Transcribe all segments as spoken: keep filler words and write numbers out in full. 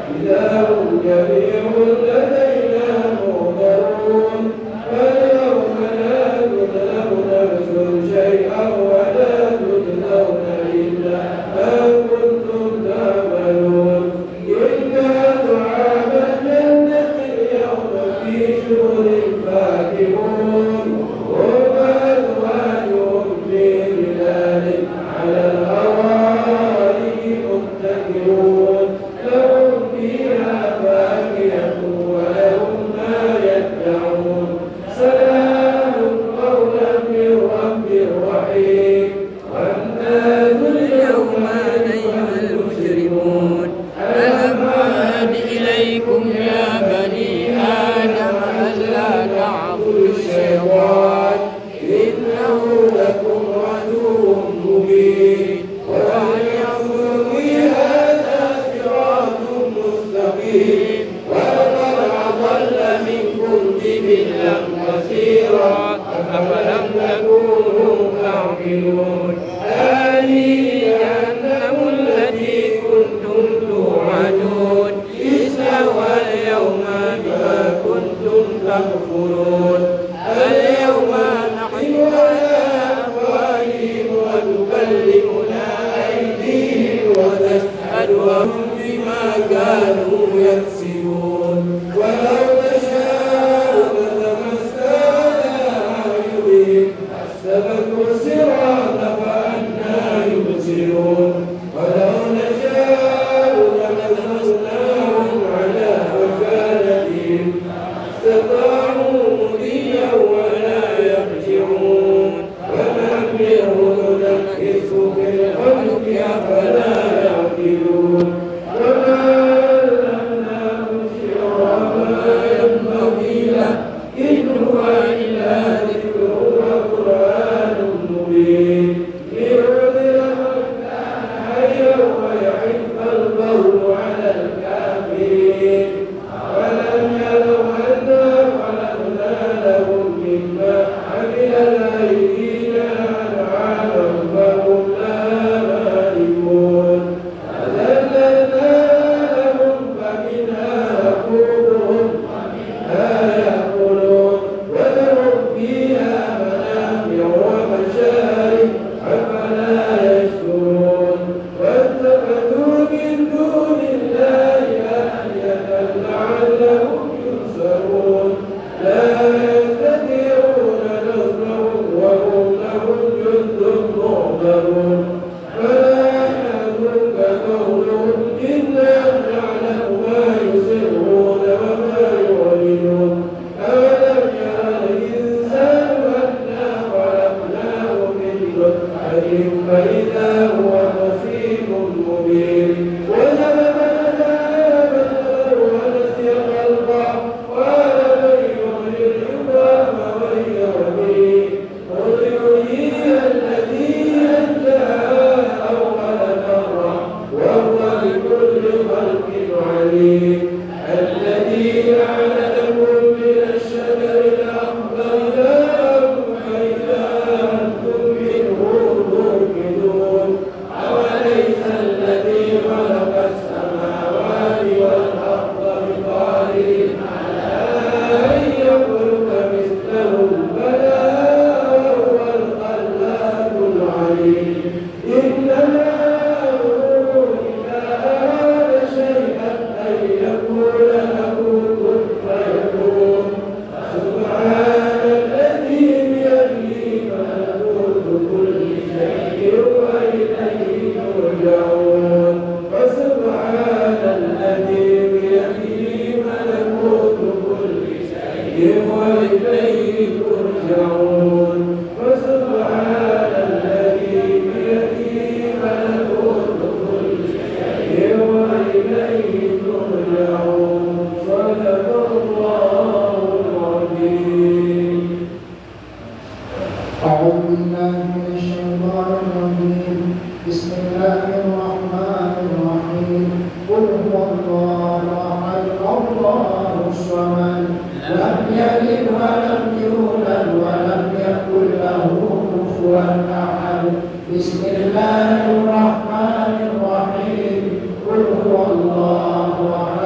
بسم الله الرحمن الرحيم قل هو الله أحد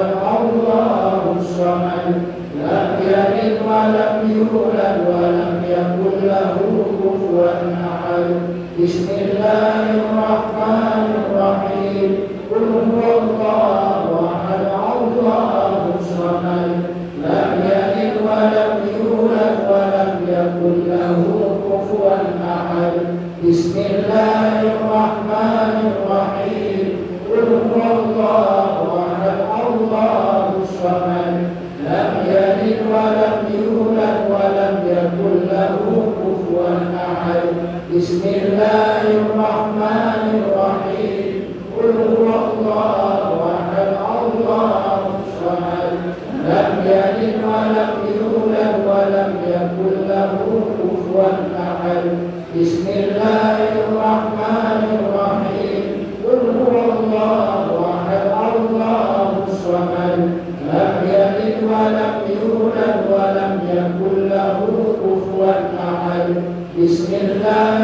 يولد ولم يكن له كفوا أحد. بسم الله الرحمن الرحيم. قل هو الله أحد الله الصمد لم يلد ولم يولد ولم يكن له كفوا أحد. بسم الله الرحمن الرحيم. قل هو الله أحد الله الصمد لم يلد ولم يولد ولم يكن له كفوا أحد. بسم الله الرحمن الرحيم. قل هو الله أحد الله الصمد لم يلد ولم يولد ولم يكن له كفوا أحد. بسم الله الرحمن الرحيم. قل هو الله أحد الله الصمد لم يلد ولم يولد ولم يكن له كفوا أحد. بسم الله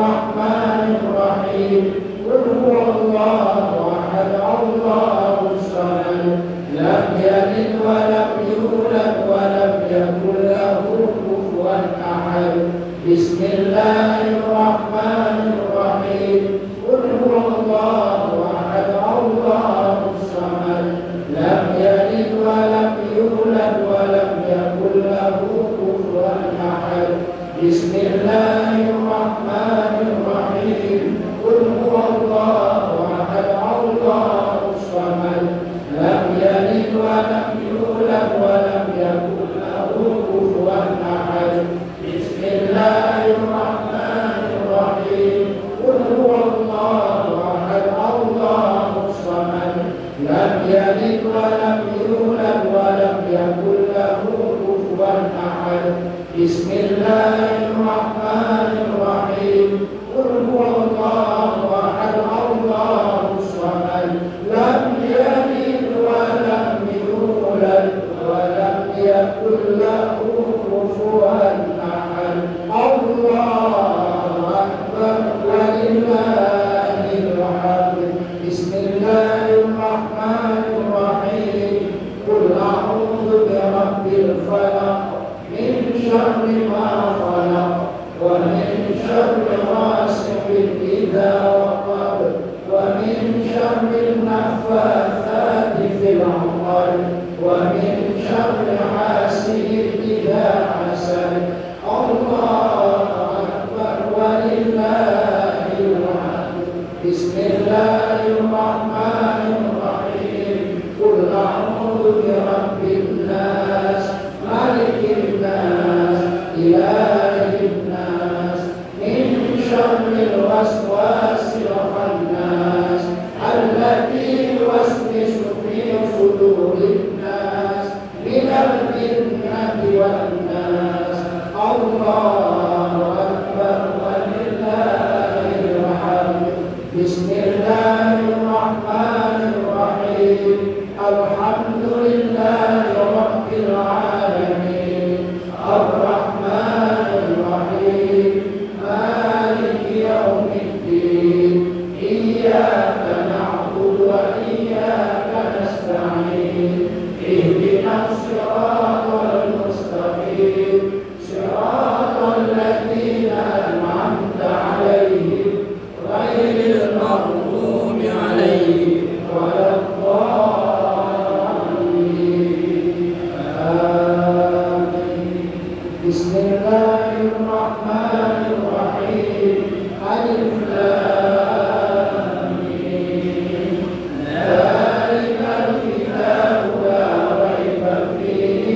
الرحمن الرحيم. قل هو الله أحد الله الصمد لم يلد ولم يولد ولم يكن له كفوا أحد. بسم الله الرحمن الرحيم. قل هو الله أحد الله الصمد لم يلد ولم يولد ولم يكن له كفوا أحد. بسم الله الرحمن الرحيم. قل هو الله أحد الله الصمد لم يلد ولم يولد ولم يكن له كفوا أحد. بسم الله الرحمن الرحيم. قل هو الله أحد الله الصمد لم يلد ولم يولد ولم يكن له كفوا أحد. بسم الله الرحمن الرحيم. قل هو الله أحد الله الصمد لم يلد ولم يولد ولم يكن له كفوا أحد. الله أكبر ولله الحمد. بسم الله الرحمن الرحيم. قل أعوذ برب الفلق من شر ما خلق ومن شر غاسق إذا وقب ومن شر النفاثات في العقد ومن شر حاسد إذا حسد. الله أكبر ولله الحمد. بسم الله الرحمن الرحيم. قل أعوذ برب الناس ملك الناس إله الناس من شر الوسواس الخناس الذي يوسوس في صدور الناس من الجنة والناس. الله أكبر ولله الحمد. بسم الله الرحمن الرحيم. الحمد لله رب العالمين الرحمن الرحيم مالك يوم الدين إياك نعبد وإياك نستعين اهدنا الصراط المستقيم صراط الذين أنعمت عليهم غير المغضوب عليهم ولا الضالين. آمين. بسم الله الرحمن الرحيم. ألف لام ميم. ذلك الكتاب لا ريب فيه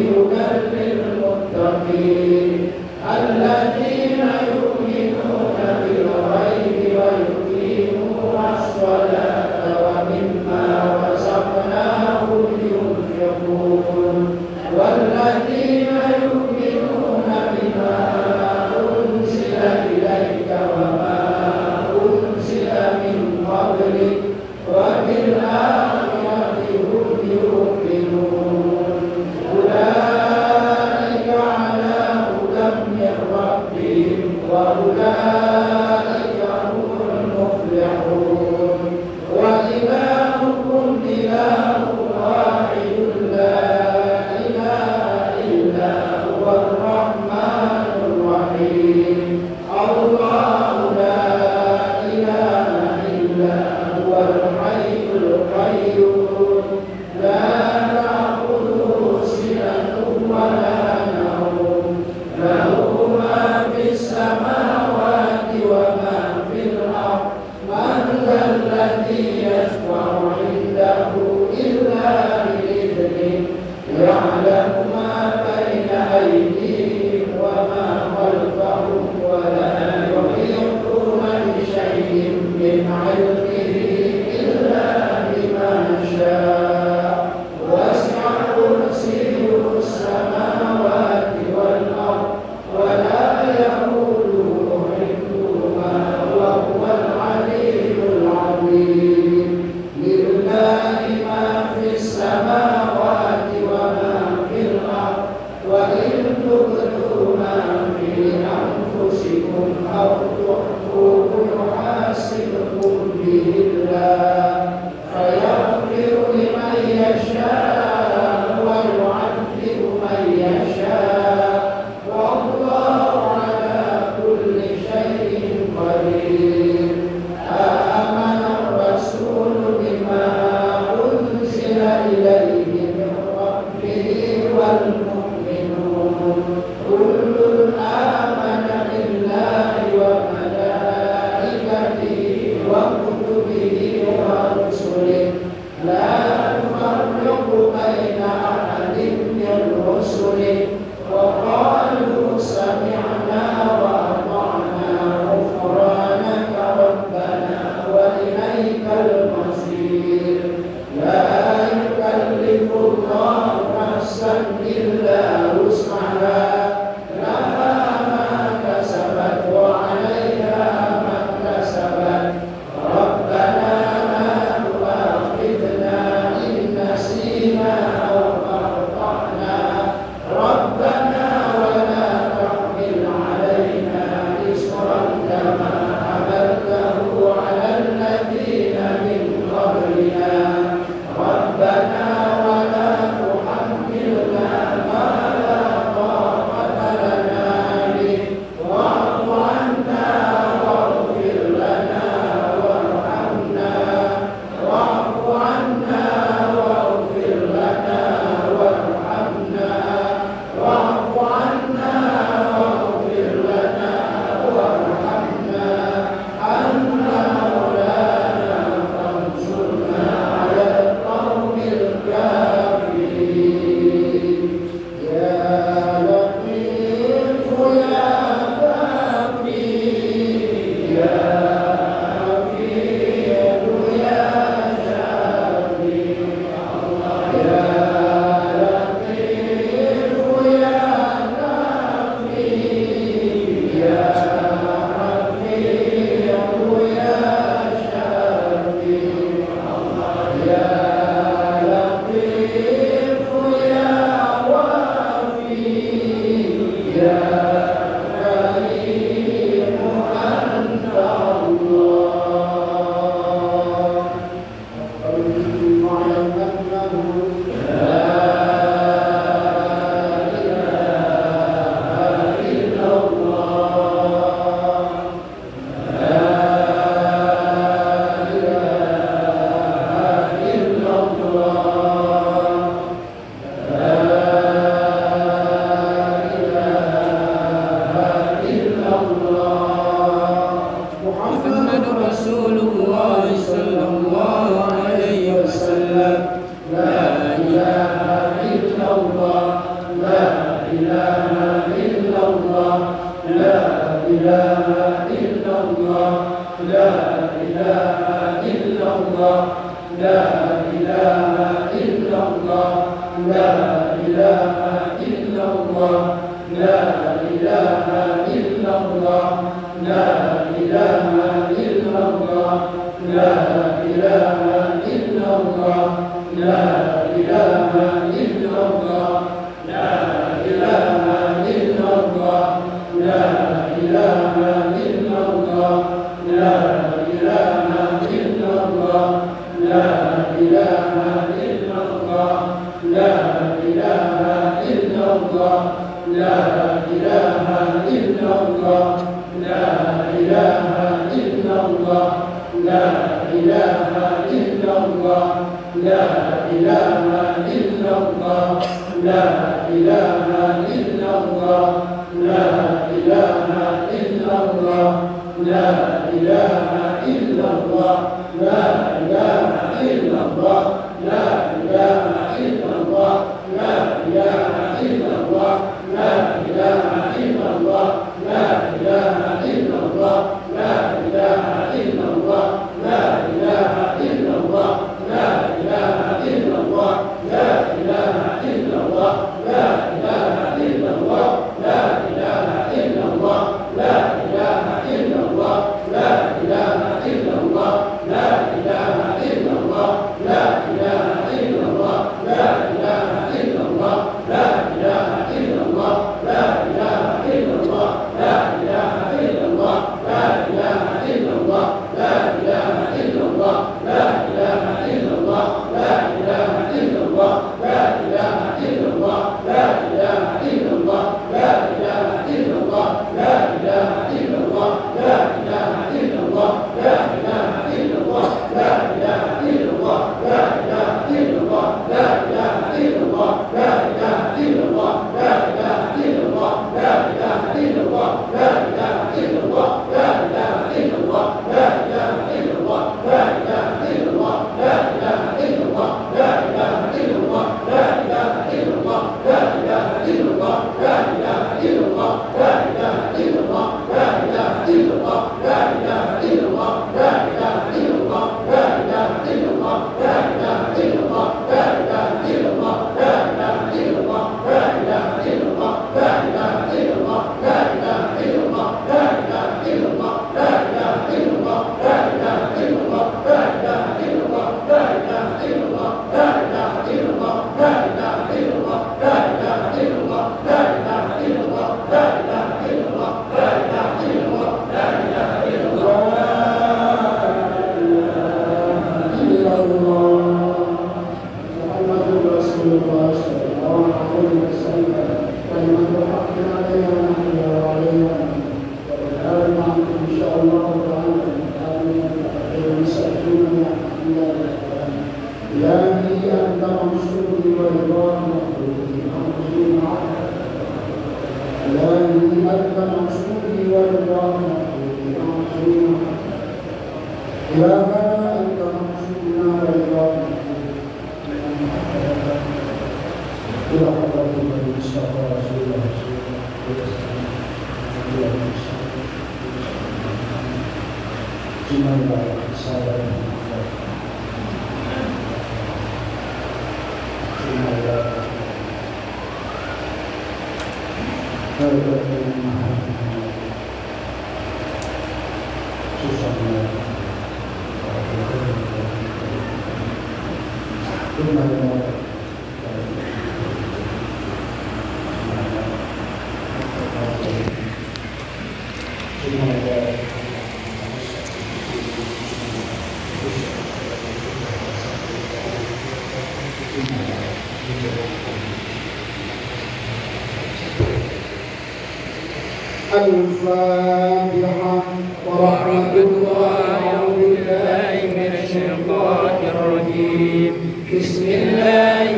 الفاتحة ورحمة الله. أعوذ بالله من الشيطان الرجيم. بسم الله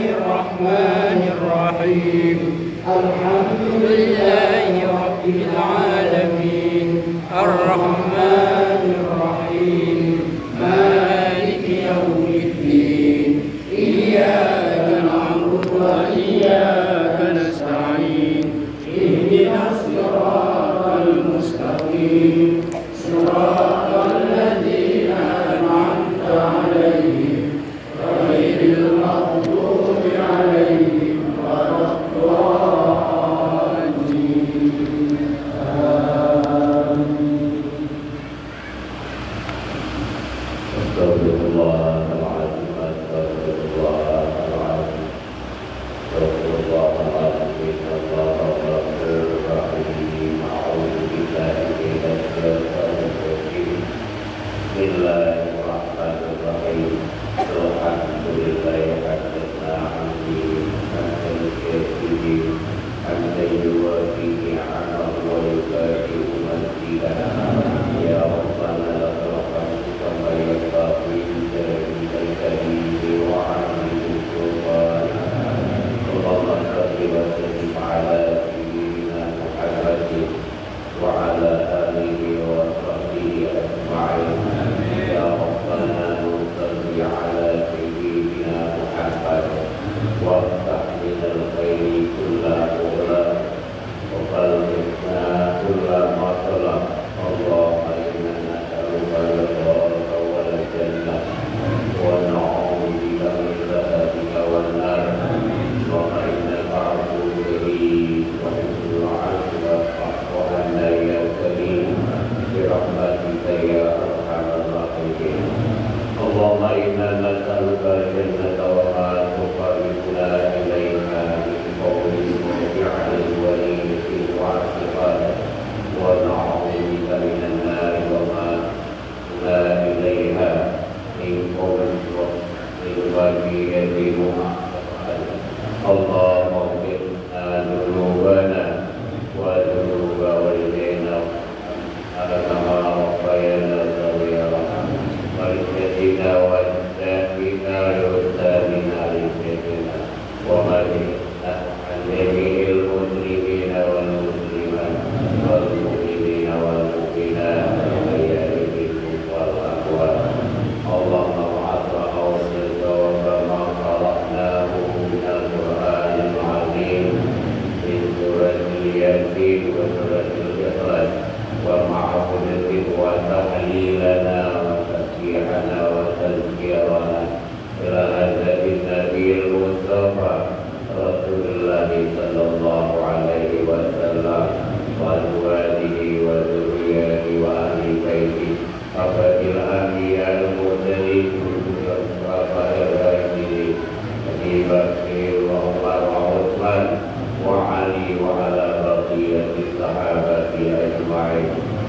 الرحمن الرحيم. الحمد لله رب العالمين الرحمن الرحيم مالك يوم الدين. إياك نعبد وافتح من الخير كل قولا وبلغنا كل مطلب اللهم إنا نسألك رضاك والجنة ونعوذ بك من سخطك والنار اللهم إنك عفو كريم وحسن العفو فاعف عنا يا كريم برحمتك يا أرحم الراحمين اللهم إنا نسألك الجنة وما تقربنا إليها من قول وفعل ونية واعتقاد ونعوذ بك من النار وما لا إليها من قول وفعل ونية واعتقاد اللهم اغفر لنا ذنوبنا وذنوب والدينا كما ربيانا صغيرا والذين والسابقين والسابقين لسيدنا ومدينة عن جميع المسلمين والمسلمات والمؤمنين والمؤمنات والأحياء منهم والأموات اللهم ابعث أوصلك وكما قرأناه من القرآن العظيم من سورة الياسين وسورة الإخلاص ومعه الذكر وتحليلنا وتسبيحنا وتذكيرنا إلى هدف النبي المصطفى رسول الله صلى الله عليه وسلم وأزواجه وذريته وأهل بيته أفضل الأنبياء المرسلين والخلفاء الراشدين أبي بكر وعمر وعثمان وعلي وعلى بقية الصحابة أجمعين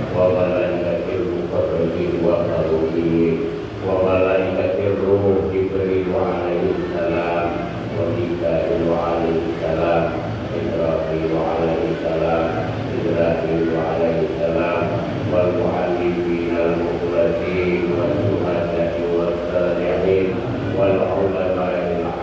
وملائكة المقربين والمرسلين وملائكة الروح جبريل عليه السلام وميكائيل عليه السلام إسرافيل عليه السلام إسرائيل عليه السلام والمعلمين المخلصين والشهداء والصالحين والعلماء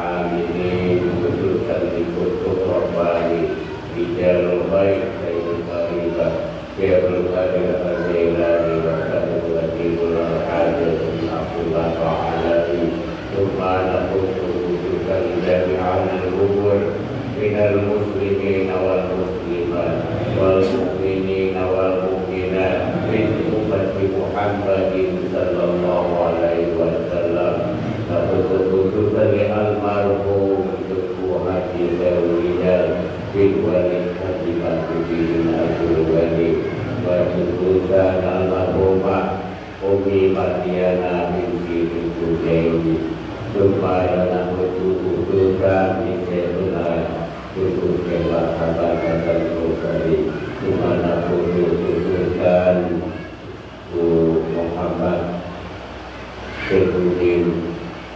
العاملين خصوصا لكتب رباني رجال الغيب سيد القريبة شيخ القدر الجيلاني وسائر وكيل الحاجة بن عبد الله العلوي ثم نخص خصوصا جميع الأمور من المسلمين والمسلمات والمؤمنين والمؤمنات من أمة محمد صلى الله عليه وسلم نخص خصوصا للمرحوم دكتور حاجي الرجال bin Walid Hatimah bin Abdul Walid wa khususan almarhumah Umi Matiana binti Tujudaini supaya namun khususan di Sebenarnya khusus kelah kabar dan khususari dimana khususan Muhammad Syekhuddin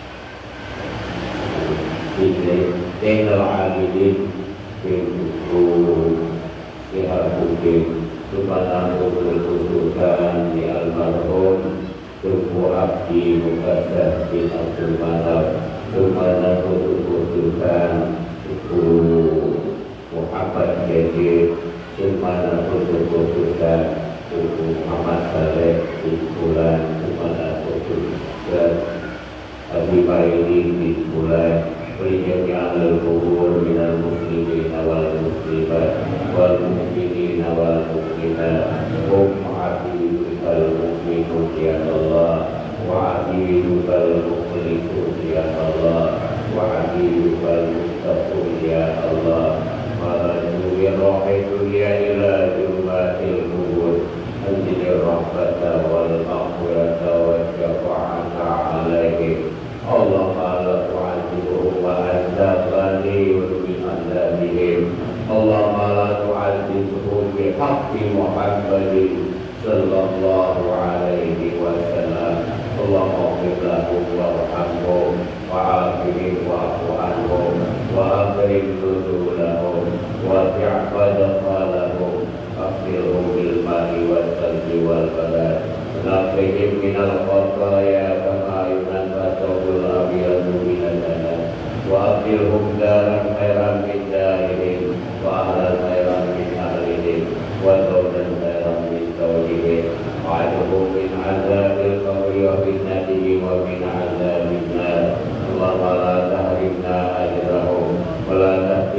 Ibn Zainal Abidin Pintu Sihabuddin Subhanahu khususkan di almarhum Tuku Abdi Muqaddas bin Abdul Manaf Subhanahu khususkan Tuku Muhammad Jadid Subhanahu khususkan Tuku Muhammad Saleh bin Bulan Subhanahu khususkan Abi Baili bin Bulan Jami'an al-kubur minal muslimin wal muslimat wal mu'minin wal mu'minat hum abidukal mu'minun ya Allah wa abidukal mukhlisun ya Allah wa abidukal muttaqun ya Allah wa raju ya rahidu ya ila jumatil kubur anjil rahmata wal maghfirata wa syafa'ata alaihim Allah ta'ala tu'adzibuhum wa anta ghaniyun min azabihim Allah ta'ala tu'adzibuhum bi haqqi Muhammadin sallallahu alaihi wasallam Allah maghfir lahum warhamhum wa'afihim wa'fu anhum wa akrim nuzulahum wasi' fadqalahum aghfirhum bil ma'i wal salji wal barad naqihim minal khataya kama yunqqa thawbul abyadu minad danas wa akhirhum daran khairan min darihim wa ahlan khairan min ahlihim wa zawjan khairan min zawjihim wa adhum min azabil qabri wa fitnatihi wa min azabin nar Allahumma la tahrimna ajrahum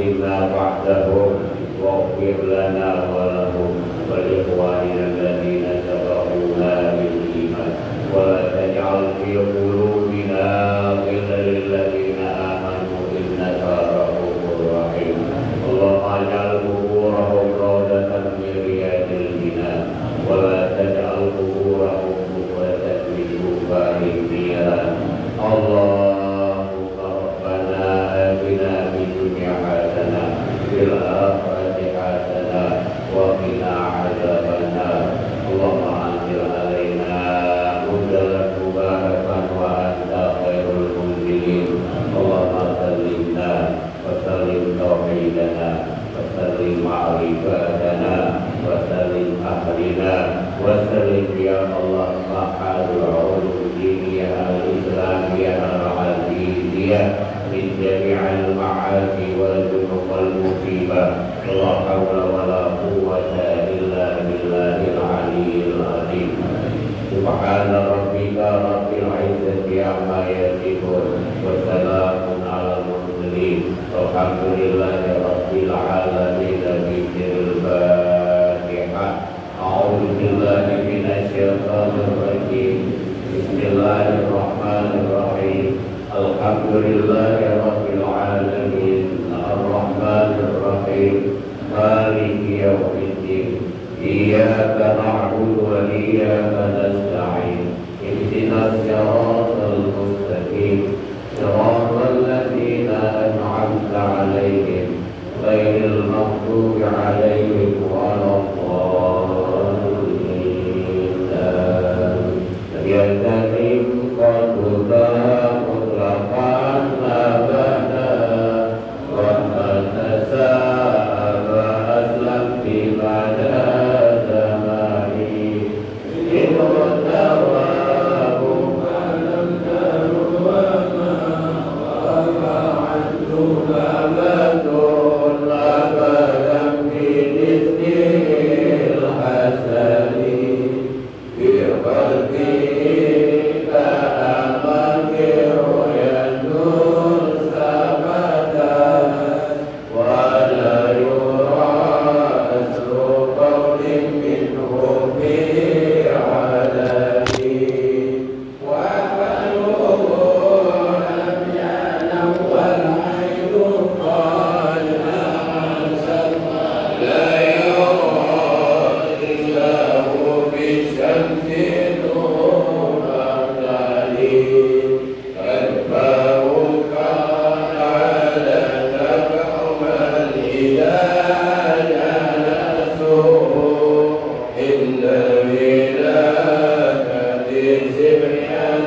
وأفتنا بعدهم واغفر لنا ولهم ولإخواننا الذين سبقونا بالإيمان ولا تجعل في قلوبنا غلا للذين آمنوا إنك رؤوف رحيم. اللهم اجعل قبورهم روضة من رياض الجنان ولا تجعل قبورهم مثوبة من كفار النيران. اللهم ربنا آتنا في الدنيا حسنة وفي الآخرة حسنة وقنا عذاب النار. اللهم أنزل علينا منزلا مباركا وأنت خير المنزلين. اللهم سلمنا وسلم توحيدنا وسلم معرفتنا وسلم أهلنا وسلم يا الله معهد العلوم الدينية الإسلامية العزيزية من جميع المعاصي والذنوب والمصيبة. لا حول ولا قوة إلا بالله العلي العظيم. سبحان ربك رب العزة عما يصفون وسلام على المرسلين والحمد لله رب العالمين. بالفاتحة. أعوذ بالله من الشيطان الرجيم. بسم الله الرحمن الرحيم. الحمد لله رب العالمين الرحمن الرحيم مالك يوم الدين. إياك نعبد وإياك نستعين. اهدنا الصراط المستقيم صراط الذين أنعمت عليهم غير المغضوب عليهم ولا الضالين. يستقيم قولنا مطلقا أبدا ومن نساء فأسلم بمدى زماني إن الثواب فلم تروا وما غاب عنه أبد أبدا بإذنه الحسن في قلبه كأمكر ينور سبدا ولا يرى أسر قول منه في علني وقلبه لم يعلم والعين قال لا يرى إلا هو بالشمس نور أبدالي كتبه كان على تبعم الهداية جلسه إلا بلاك سبحان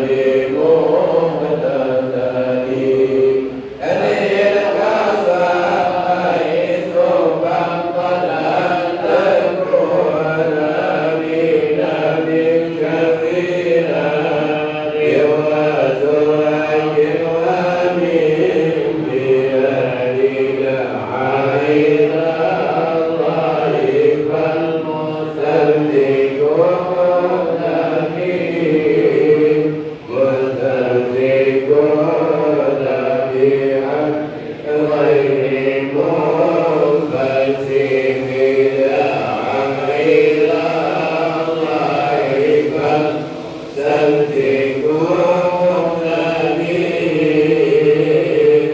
لمهتدي أن يلقى حيث فقد تكون بنا من كثيرا يواز أجر ومن بيدك عين الله فالمستمسكون فيه مستمسكون بحق غير منفسم إلى الله فالمستمسكون به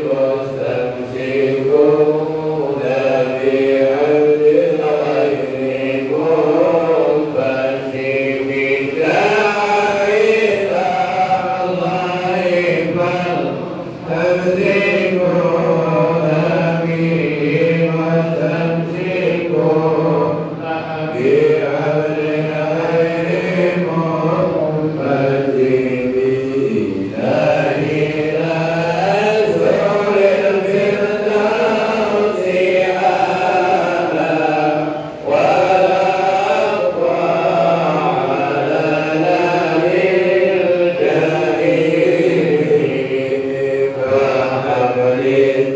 مستمسكون بحق غير منفسم إلى الله فالمستمسكون به وتمسكون بحبل غير منفسم لا إله زور الفردوس أعلى ولا أقوى على نار الجحيم فهب لي